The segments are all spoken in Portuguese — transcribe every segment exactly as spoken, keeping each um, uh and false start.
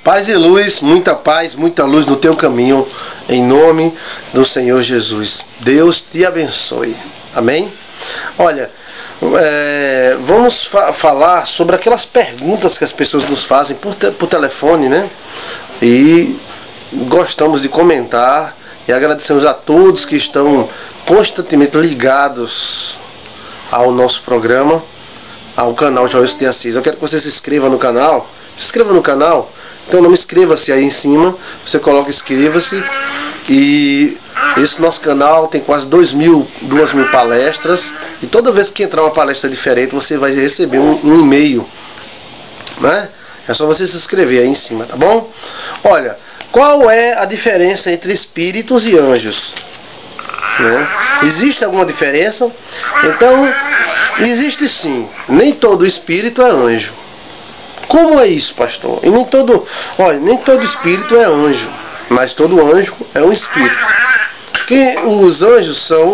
Paz e luz, muita paz, muita luz no teu caminho, em nome do Senhor Jesus. Deus te abençoe. Amém? Olha, é, vamos fa falar sobre aquelas perguntas que as pessoas nos fazem por, te por telefone, né? E gostamos de comentar e agradecemos a todos que estão constantemente ligados ao nosso programa, ao canal Joilson de Assis. Eu quero que você se inscreva no canal. Se inscreva no canal. Então não inscreva-se aí em cima. Você coloca inscreva-se. E esse nosso canal tem quase dois mil, duas mil palestras. E toda vez que entrar uma palestra diferente, você vai receber um, um e-mail, né? É só você se inscrever aí em cima, tá bom? Olha, qual é a diferença entre espíritos e anjos? Né? Existe alguma diferença? Então, existe sim. Nem todo espírito é anjo. Como é isso, pastor? E nem todo, olha, nem todo espírito é anjo, mas todo anjo é um espírito. Que os anjos são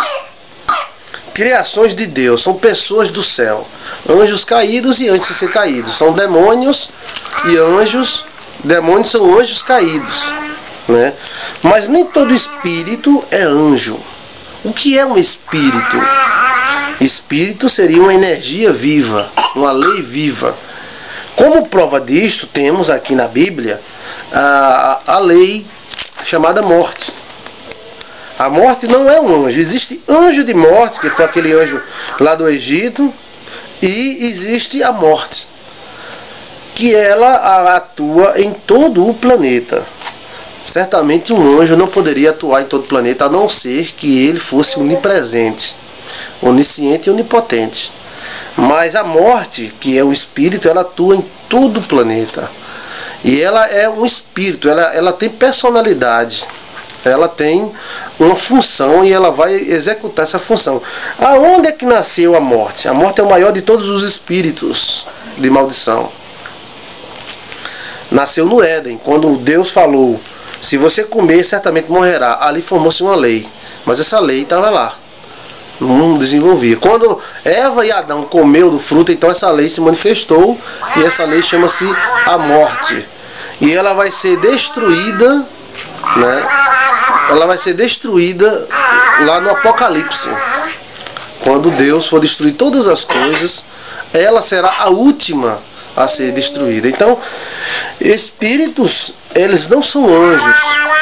criações de Deus, são pessoas do céu. Anjos caídos e antes de ser caídos. São demônios e anjos. Demônios são anjos caídos, né? Mas nem todo espírito é anjo. O que é um espírito? Espírito seria uma energia viva, uma lei viva. Como prova disto, temos aqui na Bíblia a, a lei chamada morte. A morte não é um anjo. Existe anjo de morte, que foi aquele anjo lá do Egito, e existe a morte, que ela atua em todo o planeta. Certamente um anjo não poderia atuar em todo o planeta, a não ser que ele fosse onipresente, onisciente e onipotente. Mas a morte, que é o espírito, ela atua em todo o planeta. E ela é um espírito, ela, ela tem personalidade, ela tem uma função e ela vai executar essa função. Aonde é que nasceu a morte? A morte é o maior de todos os espíritos de maldição. Nasceu no Éden, quando Deus falou: se você comer, certamente morrerá. Ali formou-se uma lei, mas essa lei estava lá, não desenvolvia. Quando Eva e Adão comeu do fruto, então essa lei se manifestou, e essa lei chama-se a morte. E ela vai ser destruída, né? Ela vai ser destruída lá no Apocalipse. Quando Deus for destruir todas as coisas, ela será a última a ser destruída. Então, espíritos, eles não são anjos.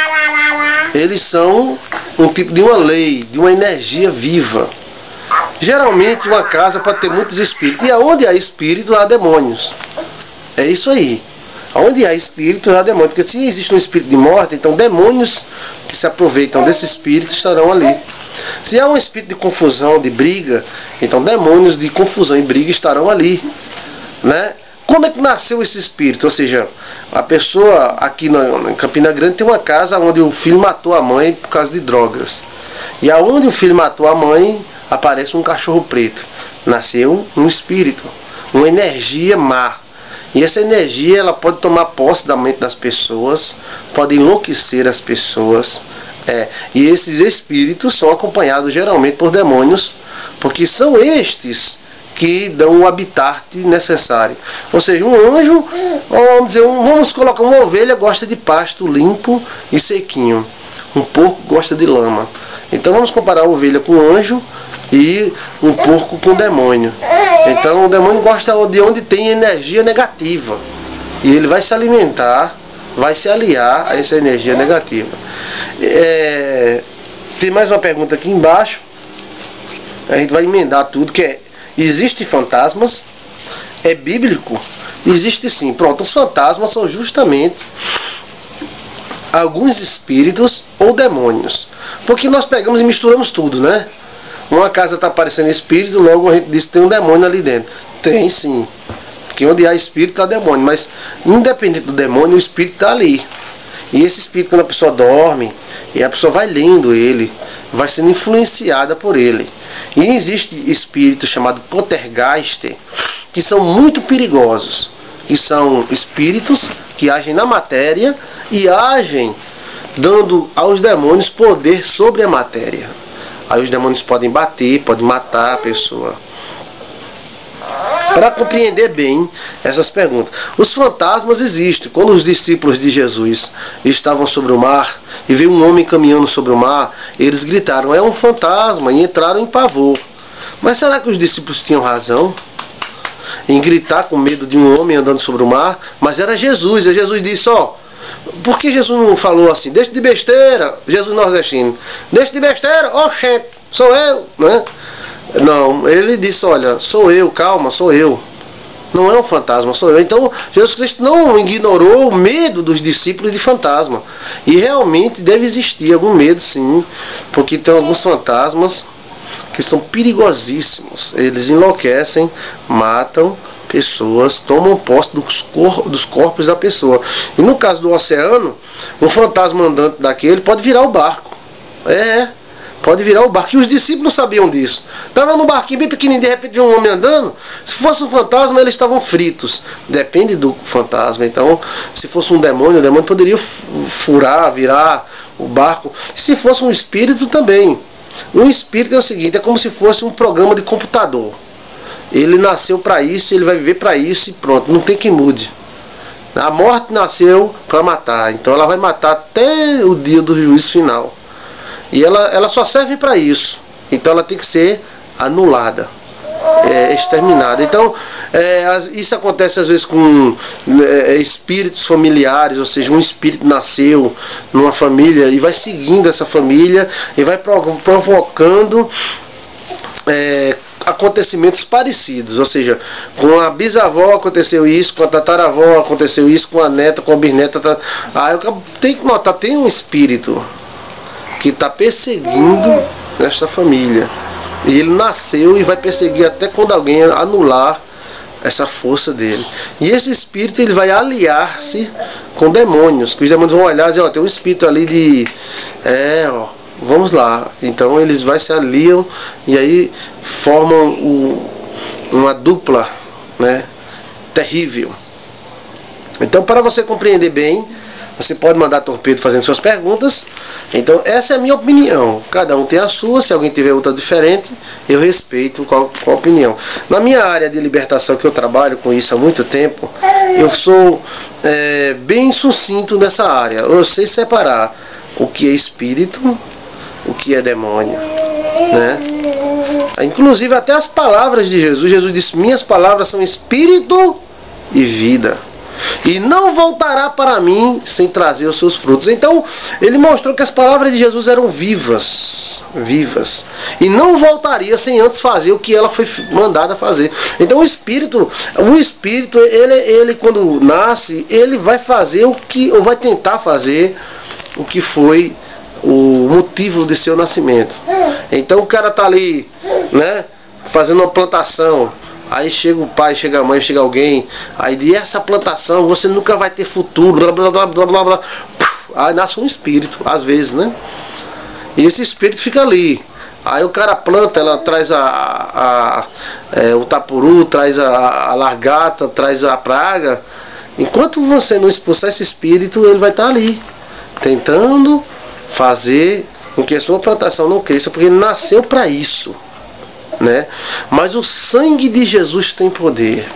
Eles são um tipo de uma lei, de uma energia viva. Geralmente uma casa pode ter muitos espíritos. E aonde há espírito, há demônios. É isso aí. Onde há espírito, há demônio. Porque se existe um espírito de morte, então demônios que se aproveitam desse espírito estarão ali. Se há um espírito de confusão, de briga, então demônios de confusão e briga estarão ali, né? Como é que nasceu esse espírito? Ou seja, a pessoa aqui em Campina Grande tem uma casa onde o filho matou a mãe por causa de drogas. E aonde o filho matou a mãe, aparece um cachorro preto. Nasceu um espírito, uma energia má. E essa energia, ela pode tomar posse da mente das pessoas, pode enlouquecer as pessoas. É, e esses espíritos são acompanhados geralmente por demônios, porque são estes que dão o habitat necessário. Ou seja, um anjo, vamos dizer, um, vamos colocar uma ovelha, gosta de pasto limpo e sequinho. Um porco gosta de lama. Então vamos comparar a ovelha com o anjo e um porco com o demônio. Então o demônio gosta de onde tem energia negativa. E ele vai se alimentar, vai se aliar a essa energia negativa. É, tem mais uma pergunta aqui embaixo. A gente vai emendar tudo, que é: existe fantasmas? É bíblico? Existe sim. Pronto, os fantasmas são justamente alguns espíritos ou demônios. Porque nós pegamos e misturamos tudo, né? Uma casa está aparecendo espírito, logo a gente diz que tem um demônio ali dentro. Tem sim. Porque onde há espírito há demônio. Mas independente do demônio, o espírito está ali. E esse espírito, quando a pessoa dorme, e a pessoa vai lendo ele, vai sendo influenciada por ele. E existe espíritos chamados poltergeist, que são muito perigosos. Que são espíritos que agem na matéria e agem dando aos demônios poder sobre a matéria. Aí os demônios podem bater, podem matar a pessoa. para compreender bem essas perguntas. Os fantasmas existem. Quando os discípulos de Jesus estavam sobre o mar e veio um homem caminhando sobre o mar, eles gritaram: é um fantasma, e entraram em pavor. Mas será que os discípulos tinham razão em gritar com medo de um homem andando sobre o mar? Mas era Jesus, e Jesus disse: ó, por que Jesus não falou assim? Deixa de besteira, Jesus nordestino, deixa de besteira, ó, gente, sou eu, né? Não, ele disse: olha, sou eu, calma, sou eu. Não é um fantasma, sou eu. Então Jesus Cristo não ignorou o medo dos discípulos de fantasma. E realmente deve existir algum medo, sim, porque tem alguns fantasmas que são perigosíssimos. Eles enlouquecem, matam pessoas, tomam posse dos, cor dos corpos da pessoa. E no caso do oceano, um fantasma andante daquele pode virar o barco. É, pode virar o barco. E os discípulos sabiam disso. Estavam no barquinho bem pequenininho, de repente viu um homem andando. Se fosse um fantasma, eles estavam fritos. Depende do fantasma. Então, se fosse um demônio, o demônio poderia furar, virar o barco. E se fosse um espírito também. Um espírito é o seguinte, é como se fosse um programa de computador. Ele nasceu para isso, ele vai viver para isso e pronto, não tem quem mude. A morte nasceu para matar, então ela vai matar até o dia do juízo final. E ela, ela só serve para isso, então ela tem que ser anulada, é, exterminada. Então é, isso acontece às vezes com é, espíritos familiares, ou seja, um espírito nasceu numa família e vai seguindo essa família e vai provocando é, acontecimentos parecidos, ou seja, com a bisavó aconteceu isso, com a tataravó aconteceu isso, com a neta, com a bisneta. Tá... Ah, eu tenho que notar, tem um espírito que está perseguindo esta família. E ele nasceu e vai perseguir até quando alguém anular essa força dele. E esse espírito ele vai aliar-se com demônios, que os demônios vão olhar e dizer: ó, tem um espírito ali de... É, ó, vamos lá. Então eles vai se aliam e aí formam o, uma dupla, né, terrível. Então, para você compreender bem, você pode mandar torpedo fazendo suas perguntas. Então essa é a minha opinião. Cada um tem a sua. Se alguém tiver outra diferente, eu respeito qual, qual opinião. Na minha área de libertação, que eu trabalho com isso há muito tempo, eu sou é, bem sucinto nessa área. Eu sei separar o que é espírito, o que é demônio, né? Inclusive até as palavras de Jesus. Jesus disse: minhas palavras são espírito e vida, e não voltará para mim sem trazer os seus frutos. Então ele mostrou que as palavras de Jesus eram vivas, vivas, e não voltaria sem antes fazer o que ela foi mandada fazer. Então o espírito, o espírito, ele, ele quando nasce, ele vai fazer o que, ou vai tentar fazer o que foi o motivo de seu nascimento. Então o cara tá ali, né, fazendo uma plantação. Aí chega o pai, chega a mãe, chega alguém, aí de essa plantação você nunca vai ter futuro, blá blá blá blá blá blá. Aí nasce um espírito, às vezes, né? E esse espírito fica ali. Aí o cara planta, ela traz a, a, a é, o tapuru, traz a, a largata, traz a praga. Enquanto você não expulsar esse espírito, ele vai estar ali, tentando fazer com que a sua plantação não cresça, porque ele nasceu para isso, né? Mas o sangue de Jesus tem poder.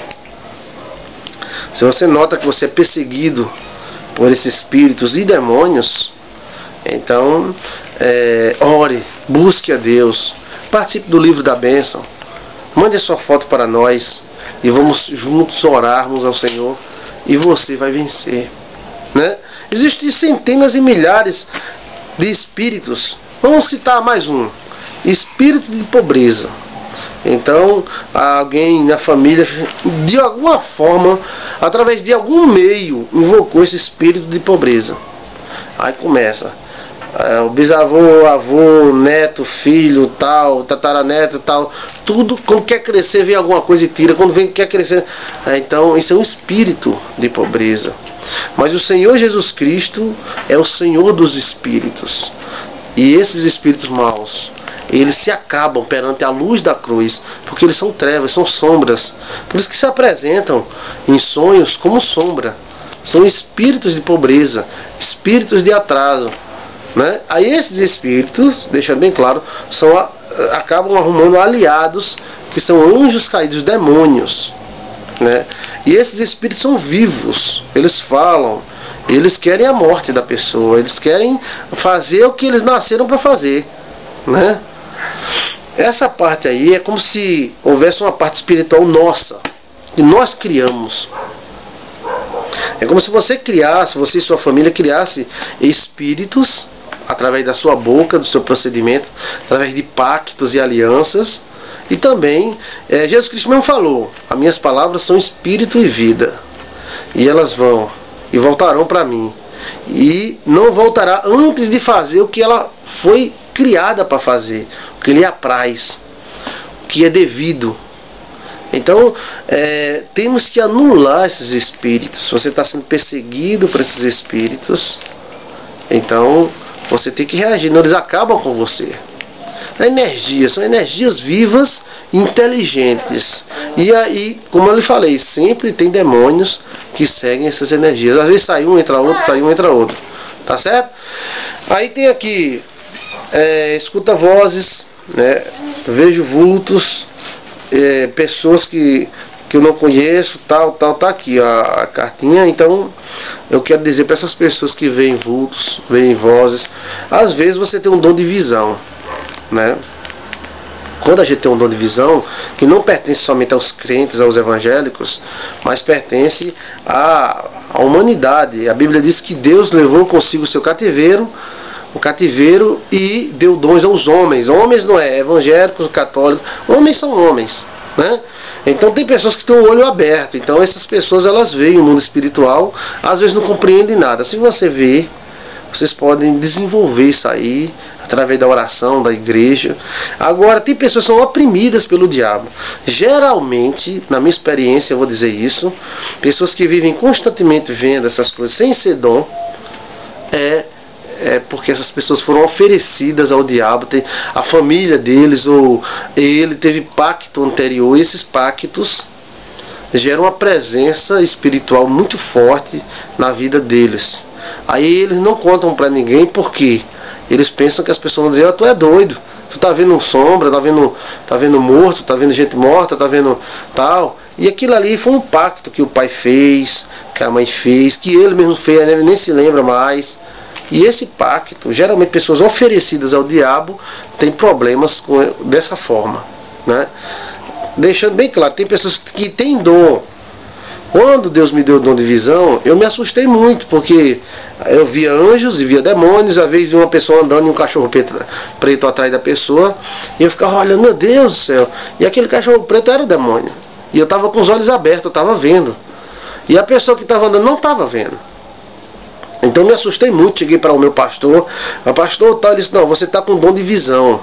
Se você nota que você é perseguido por esses espíritos e demônios, então é, ore, busque a Deus, participe do livro da bênção, mande a sua foto para nós e vamos juntos orarmos ao Senhor e você vai vencer, né? Existem centenas e milhares de espíritos. Vamos citar mais um: espírito de pobreza. Então alguém na família de alguma forma, através de algum meio, invocou esse espírito de pobreza. Aí começa é, o bisavô, avô, neto, filho, tal, tataraneto, tal, tudo quando quer crescer vem alguma coisa e tira, quando vem quer crescer. É, então isso é um espírito de pobreza. Mas o Senhor Jesus Cristo é o Senhor dos espíritos. E esses espíritos maus, eles se acabam perante a luz da cruz, porque eles são trevas, são sombras. Por isso que se apresentam em sonhos como sombra. São espíritos de pobreza, espíritos de atraso, né? Aí esses espíritos, deixando bem claro, são, acabam arrumando aliados que são anjos caídos, demônios, né? E esses espíritos são vivos, eles falam, eles querem a morte da pessoa, eles querem fazer o que eles nasceram para fazer, né? Essa parte aí é como se houvesse uma parte espiritual nossa, que nós criamos. É como se você criasse, você e sua família criasse espíritos através da sua boca, do seu procedimento, através de pactos e alianças. E também, é, Jesus Cristo mesmo falou: as minhas palavras são espírito e vida, e elas vão e voltarão para mim, e não voltará antes de fazer o que ela foi criada para fazer, o que lhe apraz, o que é devido. Então, é, temos que anular esses espíritos. Se você está sendo perseguido por esses espíritos, então você tem que reagir, não, eles acabam com você. A energia, são energias vivas, inteligentes. E aí, como eu lhe falei, sempre tem demônios que seguem essas energias. Às vezes sai um, entra outro, sai um, entra outro. Tá certo? Aí tem aqui, é, escuta vozes, né? Vejo vultos, é, pessoas que, que eu não conheço, tal, tal, tá aqui a, a cartinha. Então, eu quero dizer para essas pessoas que veem vultos, veem vozes, às vezes você tem um dom de visão, né? Quando a gente tem um dom de visão, que não pertence somente aos crentes, aos evangélicos, mas pertence à, à humanidade. A Bíblia diz que Deus levou consigo o seu cativeiro, o cativeiro, e deu dons aos homens. Homens não é evangélicos, católicos, homens são homens, né? Então tem pessoas que têm o olho aberto. Então essas pessoas, elas veem o mundo espiritual, às vezes não compreendem nada. Se você vê, vocês podem desenvolver isso aí através da oração, da igreja. Agora, tem pessoas que são oprimidas pelo diabo. Geralmente, na minha experiência, eu vou dizer isso, pessoas que vivem constantemente vendo essas coisas sem ser dom, é, é porque essas pessoas foram oferecidas ao diabo. Tem, a família deles, ou ele teve pacto anterior, e esses pactos geram uma presença espiritual muito forte na vida deles. Aí eles não contam pra ninguém, porque eles pensam que as pessoas vão dizer: ah, tu é doido, tu tá vendo sombra, tá vendo, tá vendo morto, tá vendo gente morta, tá vendo tal. E aquilo ali foi um pacto que o pai fez, que a mãe fez, que ele mesmo fez, ele nem se lembra mais. E esse pacto, geralmente pessoas oferecidas ao diabo têm problemas com, dessa forma, né? Deixando bem claro, tem pessoas que têm dom. Quando Deus me deu o dom de visão, eu me assustei muito, porque eu via anjos e via demônios. Às vezes uma pessoa andando e um cachorro preto, preto atrás da pessoa, e eu ficava olhando: meu Deus do céu. E aquele cachorro preto era o demônio, e eu estava com os olhos abertos, eu estava vendo, e a pessoa que estava andando não estava vendo. Então eu me assustei muito. Cheguei para o meu pastor, o pastor tal, ele disse: não, você está com dom de visão,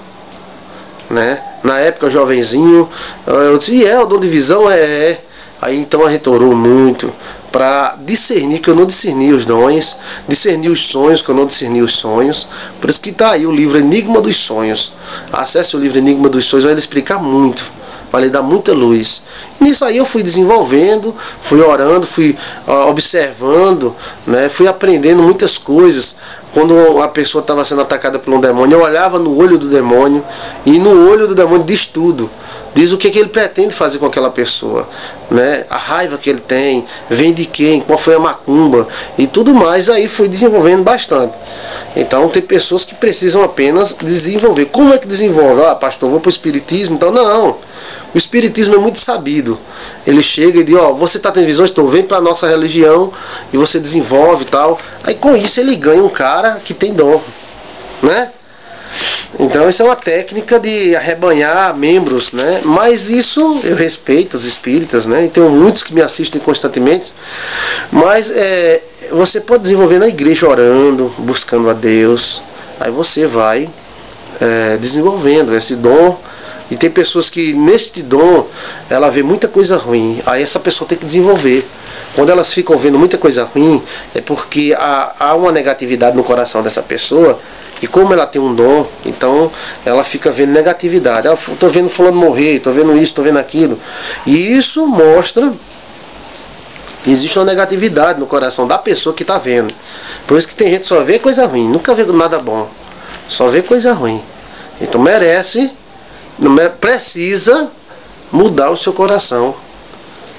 né? Na época, jovenzinho, eu disse: e é, o dom de visão é... é. Aí então a gente orou muito para discernir, que eu não discerni os dons, discernir os sonhos, que eu não discerni os sonhos. Por isso que está aí o livro Enigma dos Sonhos. Acesse o livro Enigma dos Sonhos, vai lhe explicar muito, vai lhe dar muita luz. E nisso aí eu fui desenvolvendo, fui orando, fui uh, observando, né? Fui aprendendo muitas coisas. Quando a pessoa estava sendo atacada por um demônio, eu olhava no olho do demônio, e no olho do demônio diz tudo. Diz o que, que ele pretende fazer com aquela pessoa, né? A raiva que ele tem, vem de quem, qual foi a macumba e tudo mais. Aí fui desenvolvendo bastante. Então tem pessoas que precisam apenas desenvolver. Como é que desenvolve? Ah, pastor, vou para o espiritismo? Então não. O espiritismo é muito sabido. Ele chega e diz: ó, você está tendo visões, então vem para a nossa religião, e você desenvolve e tal. Aí com isso ele ganha um cara que tem dom, né? Então isso é uma técnica de arrebanhar membros, né? Mas isso eu respeito os espíritas, né? E tenho muitos que me assistem constantemente. Mas é, você pode desenvolver na igreja orando, buscando a Deus. Aí você vai é, desenvolvendo esse dom. E tem pessoas que neste dom ela vê muita coisa ruim. Aí essa pessoa tem que desenvolver. Quando elas ficam vendo muita coisa ruim, é porque há, há uma negatividade no coração dessa pessoa. E como ela tem um dom, então ela fica vendo negatividade. Ah, estou vendo fulano morrer, estou vendo isso, estou vendo aquilo. E isso mostra que existe uma negatividade no coração da pessoa que está vendo. Por isso que tem gente que só vê coisa ruim, nunca vê nada bom. Só vê coisa ruim. Então merece, precisa mudar o seu coração.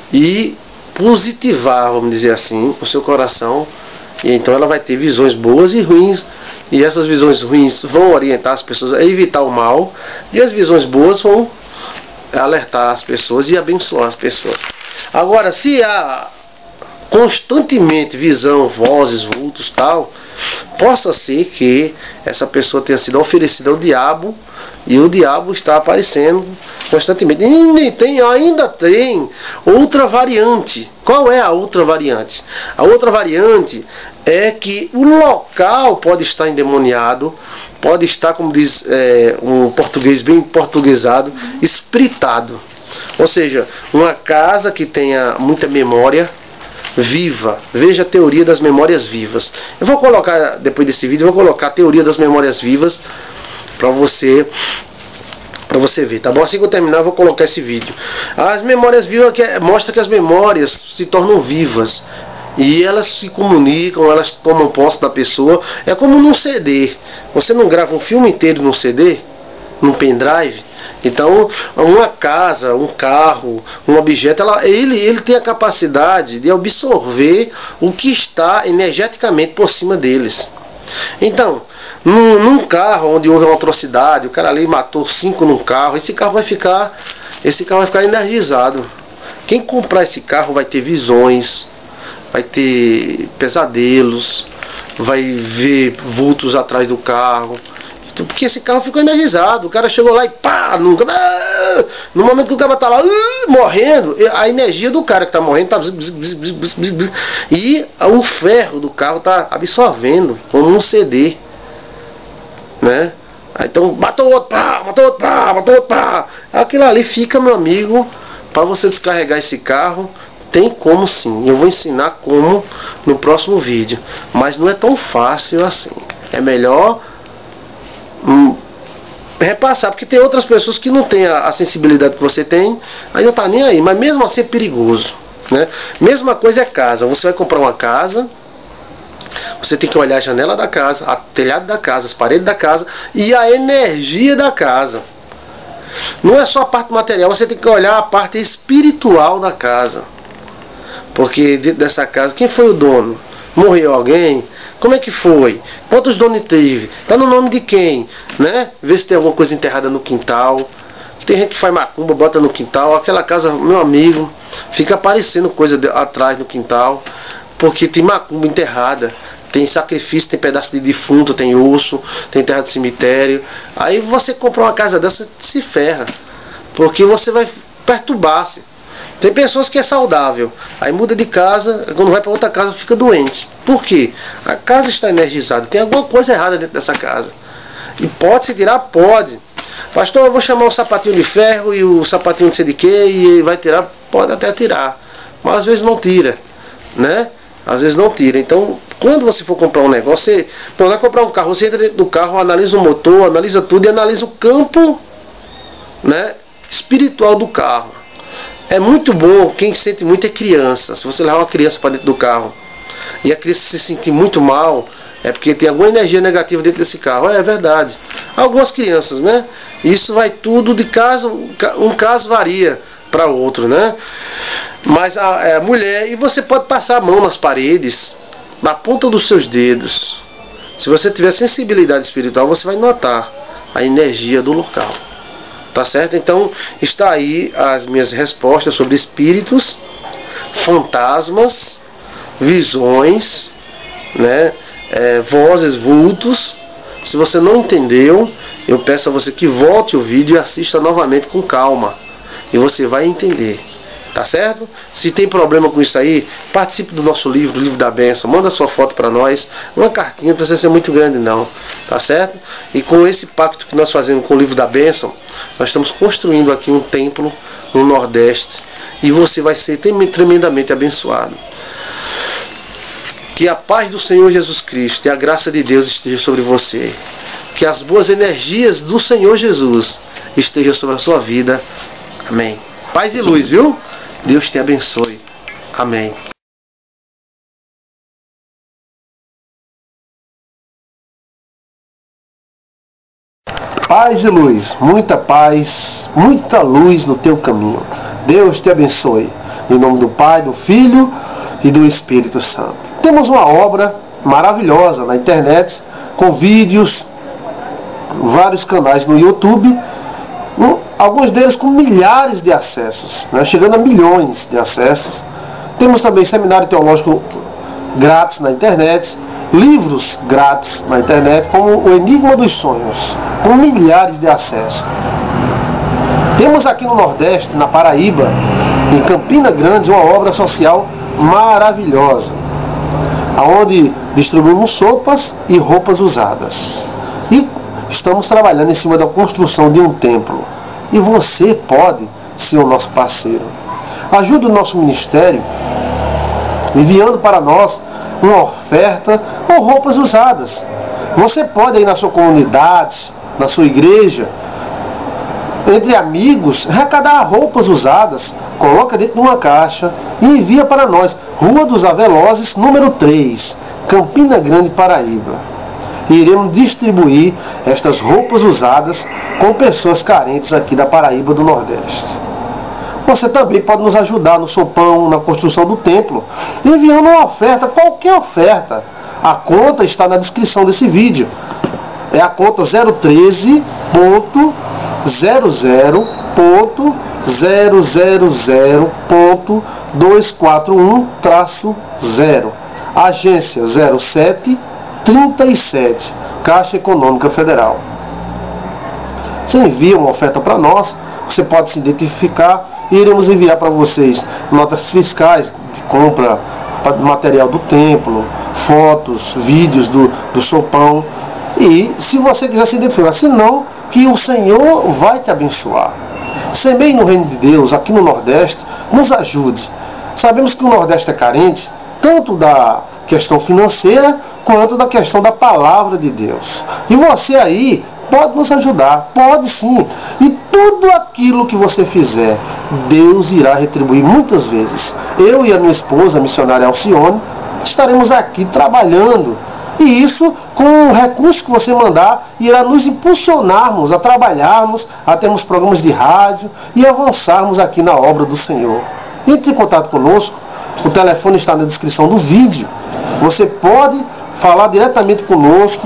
e positivar, vamos dizer assim, o seu coração. E então ela vai ter visões boas e ruins, e essas visões ruins vão orientar as pessoas a evitar o mal, e as visões boas vão alertar as pessoas e abençoar as pessoas. Agora, se há constantemente visão, vozes, vultos, tal, possa ser que essa pessoa tenha sido oferecida ao diabo, e o diabo está aparecendo constantemente. E tem, ainda tem outra variante. Qual é a outra variante? A outra variante é que o local pode estar endemoniado, pode estar, como diz é, um português bem portuguesado, espiritado. Ou seja, uma casa que tenha muita memória viva. Veja a teoria das memórias vivas. Eu vou colocar, depois desse vídeo, eu vou colocar a teoria das memórias vivas para você para você ver, tá bom? Assim que eu terminar, eu vou colocar esse vídeo. As memórias vivas que é, mostra que as memórias se tornam vivas e elas se comunicam, elas tomam posse da pessoa. É como num C D. Você não grava um filme inteiro num C D, num pendrive. Então, uma casa, um carro, um objeto, ela, ele, ele tem a capacidade de absorver o que está energeticamente por cima deles. Então, num, num carro onde houve uma atrocidade, o cara ali matou cinco num carro, esse carro vai ficar, esse carro vai ficar energizado. Quem comprar esse carro vai ter visões, vai ter pesadelos, vai ver vultos atrás do carro. Porque esse carro ficou energizado. O cara chegou lá e pá, nunca, no momento que o cara tá lá uh, morrendo, a energia do cara que tá morrendo tá, e o ferro do carro tá absorvendo como um C D, né? Então matou outro, pá, matou outro, pá, matou outro, pá. Aquilo ali fica, meu amigo, para você descarregar esse carro. Tem como sim. Eu vou ensinar como no próximo vídeo, mas não é tão fácil assim. É melhor Hum, repassar, porque tem outras pessoas que não têm a, a sensibilidade que você tem, aí não tá nem aí, mas mesmo assim é perigoso, né? Mesma coisa é casa. Você vai comprar uma casa, você tem que olhar a janela da casa, o telhado da casa, as paredes da casa e a energia da casa. Não é só a parte material, você tem que olhar a parte espiritual da casa, porque dentro dessa casa, quem foi o dono? Morreu alguém? Como é que foi? Quantos donos teve? Está no nome de quem? Né? Vê se tem alguma coisa enterrada no quintal. Tem gente que faz macumba, bota no quintal. Aquela casa, meu amigo, fica aparecendo coisa de, atrás no quintal, porque tem macumba enterrada, tem sacrifício, tem pedaço de defunto, tem osso, tem terra de cemitério. Aí você comprar uma casa dessa, se ferra, porque você vai perturbar-se. Tem pessoas que é saudável, aí muda de casa, quando vai para outra casa fica doente. Por quê? A casa está energizada, tem alguma coisa errada dentro dessa casa. E pode se tirar? Pode. Pastor, eu vou chamar o sapatinho de ferro e o sapatinho de sei de quê e vai tirar? Pode até tirar, mas às vezes não tira, né? Às vezes não tira. Então, quando você for comprar um negócio, você vai comprar um carro, você entra dentro do carro, analisa o motor, analisa tudo e analisa o campo, né, espiritual do carro. É muito bom, quem sente muito é criança. Se você levar uma criança para dentro do carro e a criança se sentir muito mal, é porque tem alguma energia negativa dentro desse carro. É, é verdade. Algumas crianças, né? Isso vai tudo de caso, um caso varia para outro, né? Mas a, a mulher, e você pode passar a mão nas paredes, na ponta dos seus dedos. Se você tiver sensibilidade espiritual, você vai notar a energia do local. Tá certo? Então está aí as minhas respostas sobre espíritos, fantasmas, visões, né? É, vozes, vultos. Se você não entendeu, eu peço a você que volte o vídeo e assista novamente com calma, e você vai entender. Tá certo? Se tem problema com isso aí, participe do nosso livro, o Livro da Bênção. Manda sua foto para nós. Uma cartinha, não precisa ser muito grande não. Tá certo? E com esse pacto que nós fazemos com o Livro da Bênção, nós estamos construindo aqui um templo no Nordeste. E você vai ser tremendamente abençoado. Que a paz do Senhor Jesus Cristo e a graça de Deus esteja sobre você. Que as boas energias do Senhor Jesus estejam sobre a sua vida. Amém. Paz e luz, viu? Deus te abençoe. Amém. Paz e luz, muita paz, muita luz no teu caminho. Deus te abençoe. Em nome do Pai, do Filho e do Espírito Santo. Temos uma obra maravilhosa na internet, com vídeos, vários canais no YouTube, alguns deles com milhares de acessos, né, chegando a milhões de acessos. Temos também seminário teológico grátis na internet, livros grátis na internet, como o Enigma dos Sonhos, com milhares de acessos. Temos aqui no Nordeste, na Paraíba, em Campina Grande, uma obra social maravilhosa, onde distribuímos sopas e roupas usadas. E estamos trabalhando em cima da construção de um templo. E você pode ser o nosso parceiro. Ajude o nosso ministério enviando para nós uma oferta ou roupas usadas. Você pode aí na sua comunidade, na sua igreja, entre amigos, arrecadar roupas usadas, coloca dentro de uma caixa e envia para nós. Rua dos Avelozes, número três, Campina Grande, Paraíba. E iremos distribuir estas roupas usadas com pessoas carentes aqui da Paraíba do Nordeste. Você também pode nos ajudar no sopão, na construção do templo, enviando uma oferta, qualquer oferta. A conta está na descrição desse vídeo. É a conta zero treze ponto zero zero ponto zero zero zero ponto dois quatro um traço zero. Agência zero sete trinta e sete, Caixa Econômica Federal. Você envia uma oferta para nós, você pode se identificar e iremos enviar para vocês notas fiscais de compra de material do templo, fotos, vídeos do, do sopão. E se você quiser se identificar, se não, que o Senhor vai te abençoar. Semeie no reino de Deus, aqui no Nordeste, nos ajude. Sabemos que o Nordeste é carente, tanto da questão financeira, quanto da questão da palavra de Deus. E você aí pode nos ajudar, pode sim. E tudo aquilo que você fizer, Deus irá retribuir muitas vezes. Eu e a minha esposa, a missionária Alcione, estaremos aqui trabalhando. E isso, com o recurso que você mandar, irá nos impulsionarmos a trabalharmos, a termos programas de rádio e avançarmos aqui na obra do Senhor. Entre em contato conosco, o telefone está na descrição do vídeo. Você pode falar diretamente conosco,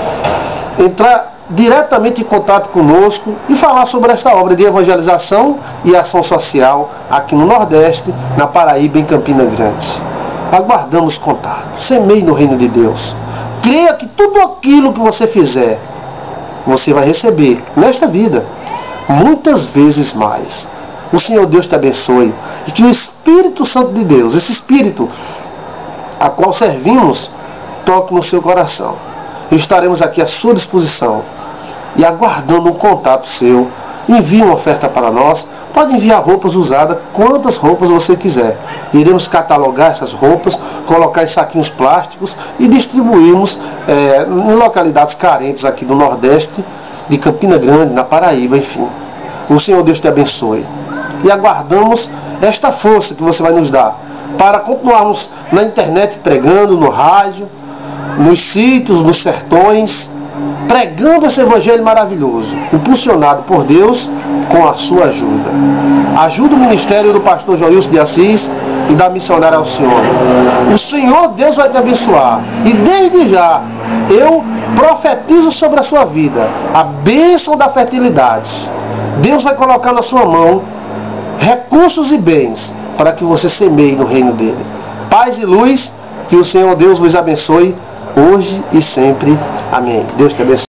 entrar diretamente em contato conosco e falar sobre esta obra de evangelização e ação social aqui no Nordeste, na Paraíba, em Campina Grande. Aguardamos contato. Semeie no reino de Deus. Creia que tudo aquilo que você fizer, você vai receber nesta vida, muitas vezes mais. O Senhor Deus te abençoe e que o Espírito Santo de Deus, esse Espírito a qual servimos, toque no seu coração. Estaremos aqui à sua disposição e aguardando um contato seu. Envie uma oferta para nós. Pode enviar roupas usadas, quantas roupas você quiser. Iremos catalogar essas roupas, colocar em saquinhos plásticos e distribuirmos é, em localidades carentes aqui do Nordeste, de Campina Grande, na Paraíba, enfim. O Senhor Deus te abençoe. E aguardamos esta força que você vai nos dar para continuarmos na internet pregando, no rádio, nos sítios, nos sertões, pregando esse evangelho maravilhoso, impulsionado por Deus com a sua ajuda. Ajuda o ministério do pastor Joilson de Assis e da missionária Alcione. O Senhor Deus vai te abençoar. E desde já, eu profetizo sobre a sua vida a bênção da fertilidade. Deus vai colocar na sua mão recursos e bens para que você semeie no reino dele. Paz e luz, que o Senhor Deus vos abençoe hoje e sempre. Amém. Deus te abençoe.